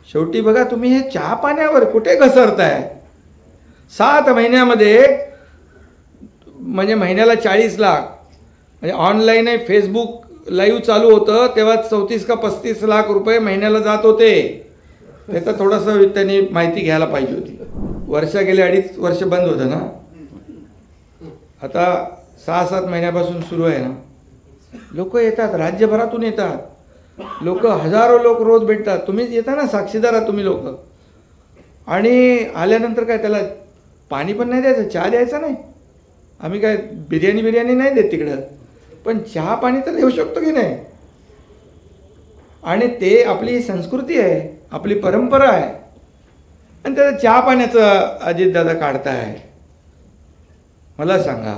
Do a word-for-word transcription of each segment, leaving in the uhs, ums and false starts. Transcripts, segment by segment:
शेवटी बघा तुम्ही हे चहा पाण्यावर कुठे घसरताय? सात महिन्यामध्ये म्हणजे महिन्याला चाळीस लाख म्हणजे ऑनलाईन आहे, फेसबुक लाईव्ह चालू होतं तेव्हा चौतीस का पस्तीस लाख रुपये महिन्याला जात होते. त्याचं थोडंसं त्यांनी माहिती घ्यायला पाहिजे होती. वर्ष गेले, अडीच वर्ष बंद होतं ना, आता सहा सात महिन्यापासून सुरू आहे ना. लोक येतात, राज्यभरातून येतात लोक, हजारो लोक रोज भेटतात. तुम्ही येता ना, साक्षीदार आहात तुम्ही लोक. आणि आल्यानंतर काय त्याला पाणी पण नाही द्यायचं, चहा द्यायचा नाही. आम्ही काय बिर्याणी बिर्याणी नाही देत तिकडं, पण चहा पाणी तर देऊ शकतो की नाही. आणि ते आपली संस्कृती आहे, आपली परंपरा आहे. आणि त्याचं चहा पाण्याचं अजितदादा काढताय. मला सांगा,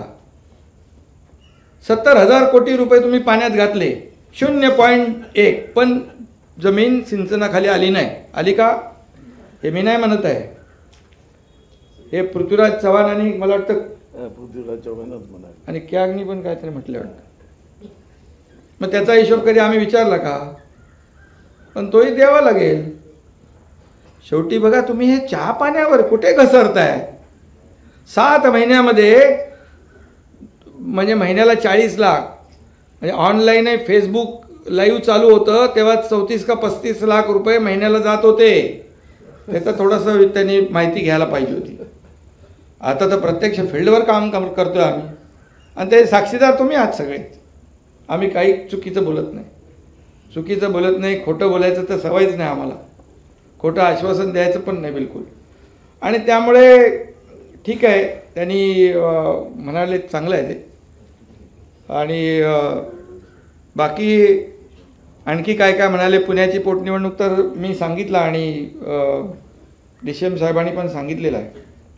सत्तर हजार कोटी रुपये तुम्ही पाण्यात घातले, शून्य पॉईंट एक पण जमीन सिंचनाखाली आली नाही. आली का? हे मी नाही म्हणत आहे, हे पृथ्वीराज चव्हाण आणि मला वाटतं पृथ्वीराज चव्हाणच म्हणा आणि क्यागनी पण काहीतरी म्हटलं वाटतं. मग त्याचा हिशोब कधी आम्ही विचारला का? पण तोही द्यावा लागेल. शेवटी बघा तुम्ही हे चहा पाण्यावर कुठे घसरताय? सात महिन्यामध्ये म्हणजे महिन्याला चाळीस लाख म्हणजे ऑनलाईन आहे, फेसबुक लाईव्ह चालू होतं तेव्हा चौतीस का पस्तीस लाख रुपये महिन्याला जात होते. त्याचं थोडंसं त्यांनी माहिती घ्यायला पाहिजे होती. आता तर प्रत्यक्ष फील्डवर काम करतोय आम्ही, आणि ते साक्षीदार तुम्ही आहात सगळे. आम्ही काही चुकीचं बोलत नाही, चुकीचं बोलत नाही, खोटं बोलायचं तर सवयच नाही आम्हाला, खोटं आश्वासन द्यायचं पण नाही बिलकुल. आणि त्यामुळे ठीक आहे, त्यांनी म्हणाले चांगलं आहे ते. आणि बाकी आणखी काय काय म्हणाले, पुण्याची पोटनिवडणूक तर मी सांगितलं आणि डी सी एम साहेबांनी पण सांगितलेलं आहे.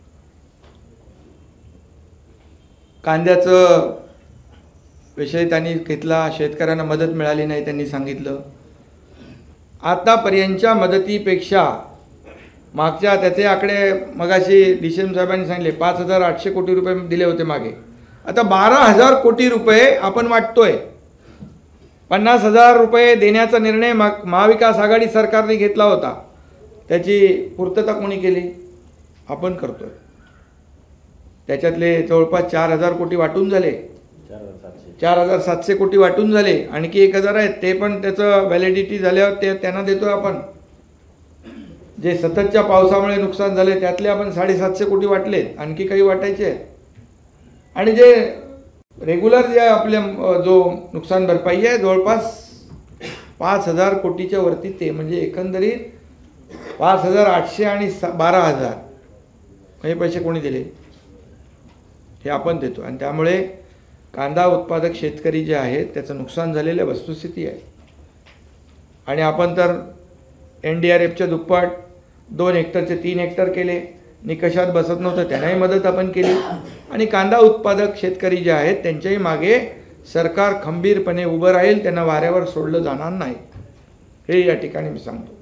कांद्याचं विषय त्यांनी घेतला, शेतकऱ्यांना मदत मिळाली नाही त्यांनी सांगितलं. आतापर्यंतच्या मदतीपेक्षा मागच्या त्याचे आकडे मगाशी डी सी एम साहेबांनी सांगितले, पाच हजार आठशे कोटी रुपये दिले होते मागे. आता बारा हजार कोटी रुपये आपण वाटतोय. पन्नास हजार रुपये देण्याचा निर्णय महाविकास आघाडी सरकारने घेतला होता, त्याची पूर्तता कोणी केली? आपण करतोय. त्याच्यातले जवळपास चार हजार कोटी वाटून झाले, चार हजार सातशे कोटी वाटून झाले. आणखी एक हजार आहेत, ते पण त्याचं व्हॅलिडिटी झाल्यावर ते त्यांना देतोय आपण. जे सततच्या पावसामुळे नुकसान झाले त्यातले आपण साडेसातशे कोटी वाटले, आणखी काही वाटायचे आहेत. आणि जे रेग्युलर जे आपल्या जो नुकसान भरपाई आहे जवळपास पाच हजार कोटीच्या वरती, ते म्हणजे एकंदरीत पाच हजार आठशे आणि बारा हजार हे पैसे कोणी दिले? हे आपण देतो. आणि त्यामुळे कांदा उत्पादक शेतकरी जे आहेत त्याचं नुकसान झालेलं वस्तुस्थिती आहे. आणि आपण तर एन डी आर एफच्या दुप्पट दोन हेक्टरचे तीन हेक्टर केले, निकषात बसत नव्हतं त्यांनाही मदत आपण केली. आणि कांदा उत्पादक शेतकरी जे आहेत त्यांच्याही मागे सरकार खंबीरपणे उभं राहील, त्यांना वाऱ्यावर सोडलं जाणार नाही, हे या ठिकाणी मी सांगतो.